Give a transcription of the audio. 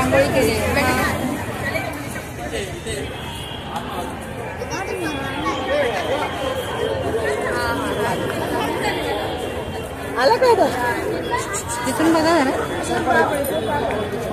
रांगोळी केली आला काय तर तिथून बघा ना